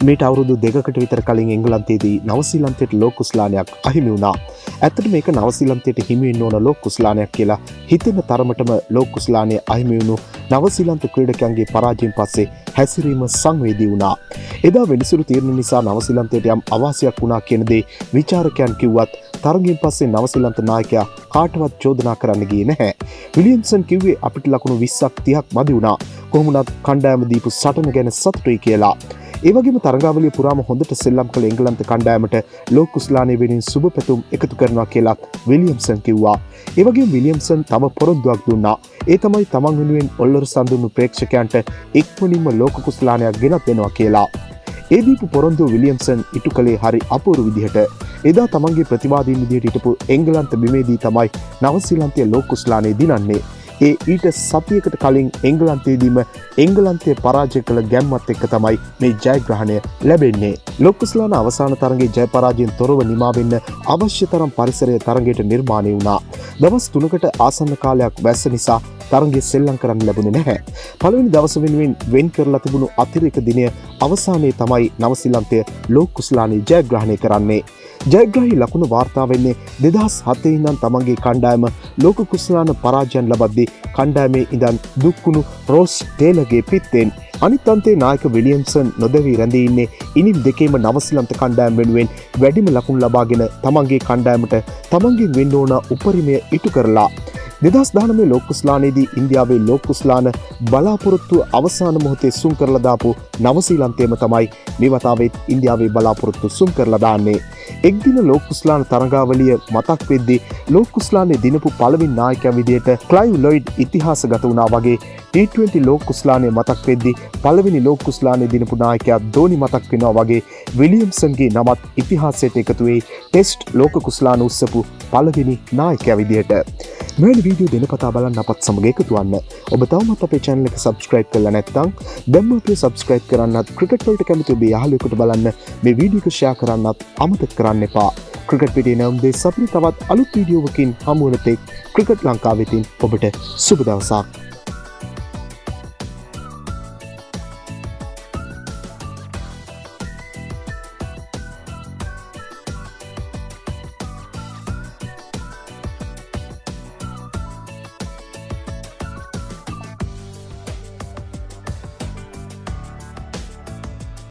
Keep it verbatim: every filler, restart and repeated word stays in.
මේට අවුරුදු දෙකකට විතර කලින් එංගලන්තයේදී නවසීලන්තයට ලෝක කුසලානයක් අහිමි වුණා. ඇත්තට මේක නවසීලන්තයට හිමි වෙන්න ඕන ලෝක කුසලානයක් කියලා හිතෙන තරමටම ලෝක කුසලානය අහිමි වුණු නවසීලන්ත ක්‍රීඩකයන්ගේ පරාජයෙන් පස්සේ හැසිරීම සංවේදී වුණා. එදා වෙනිසුරු තීරණ නිසා නවසීලන්තයට යම් අවාසියක් වුණා කියන දේ විචාරකයන් කිව්වත් තරගයෙන් පස්සේ නවසීලන්ත නායකයා කාටවත් චෝදනා කරන්න ගියේ නැහැ. විලියම්සන් කිව්වේ අපිට ලකුණු විස්සක් තිහක් මදි වුණා. කොහොමුණත් කණ්ඩායම දීපු සටන ගැන සතුටුයි කියලා. ඒ වගේම තරගාවලිය පුරාම හොඳට සෙල්ලම් කළ එංගලන්ත කණ්ඩායමට ලෝක කුසලානය වෙනුවෙන් සුබ පැතුම් එකතු කරනවා කියලා විලියම්සන් කිව්වා. ඒ වගේම විලියම්සන් තම පොරොන්දුවක් දුන්නා. ඒ තමයි තමන් වෙනුවෙන් ඔල්ලර සඳුන්නු ප්‍රේක්ෂකයන්ට ඉක්මනින්ම ලෝක කුසලානයක් ගෙනත් දෙනවා කියලා. ඒ දීපු පොරොන්දුව විලියම්සන් ඉටු කළේ හරි අපූර්ව විදිහට. එදා තමන්ගේ ප්‍රතිවාදීන් විදිහට හිටපු එංගලන්ත බිමේදී තමයි නවසීලන්තයේ ලෝක කුසලානය දිනන්නේ. ඒ ඊට සතියකට කලින් එංගලන්තයේදීම එංගලන්තය පරාජය කළ ගැම්මත් එක්ක තමයි මේ ජයග්‍රහණය ලැබෙන්නේ. ලෝක කුසලාන අවසාන තරගයේ ජය පරාජයෙන් තොරව නිමා වෙන්න අවශ්‍ය තරම් පරිසරය තරගයට නිර්මාණය වුණා. දවස් තුනකට ආසන්න කාලයක් වැස්ස නිසා තරගය සෙල්ලම් කරන්න ලැබුණේ නැහැ. පළවෙනි දවස වෙනුවෙන් වෙන් කරලා තිබුණු අතිරේක දිනය අවසානයේ තමයි නවසීලන්තය ලෝක කුසලානය ජයග්‍රහණය කරන්නේ. ජයග්‍රහී ලකුණ වාර්තා වෙන්නේ දෙදහස් හතේ ඉඳන් තමන්ගේ කණ්ඩායම ලෝක කුසලාන පරාජයන් ලබද්දී කණ්ඩායමේ ඉඳන් දුක්කුණු රෝස් ටේලර්ගේ පිත්තෙන්. අනිත් අන්තේ නායක විලියම්සන් නොදැවී රැඳී ඉන්නේ ඉනිම් දෙකේම නවසීලන්ත කණ්ඩායම වෙනුවෙන් වැඩිම ලකුණු ලබාගෙන තමන්ගේ කණ්ඩායමට තමන්ගෙන් වෙන්න ඕන උපරිමය ඉටු කරලා. දෙදහස් දහනවය ලෝක කුසලානයේදී ඉන්දියාවේ ලෝක කුසලාන බලාපොරොත්තු අවසාන මොහොතේ සුන් කරලා දාපු නවසීලන්තයම තමයි මේ වතාවෙත් ඉන්දියාවේ බලාපොරොත්තු සුන් කරලා දාන්නේ. එක් දින ලෝක කුසලාන තරගාවලිය මතක් වෙද්දී ලෝක කුසලානයේ දිනපු පළවෙනි නායකයා විදියට ක්ලයිව් ලොයිඩ් ඉතිහාසගත වුණා වගේ ටී ට්වෙන්ටි ලෝක කුසලානයේ මතක් වෙද්දී පළවෙනි ලෝක කුසලානයේ දිනපු නායකයා ධෝනි මතක් වෙනවා වගේ විලියම්සන්ගේ නමත් ඉතිහාසයට එකතු වෙයි ටෙස්ට් ලෝක කුසලාන උස්සපු පළවෙනි නායකයා විදියට. මෙවැනි වීඩියෝ දෙනපතා බලන්න අපත් සමග එකතු වන්න. ඔබ තවමත් අපේ channel එක subscribe කරලා නැත්නම් දැන්ම අපිව subscribe කරන්නත් ක්‍රිකට් වලට කැමති ඔබේ යාළුවෙකුට බලන්න මේ වීඩියෝ එක share කරන්නත් අමතක කරන්න එපා. ක්‍රිකට් පිටේ නම් දෙස් අපිට තවත් අලුත් වීඩියෝවකින් හමු වෙන තෙක් ක්‍රිකට් ලංකාවෙතින් ඔබට සුබ දවසක්.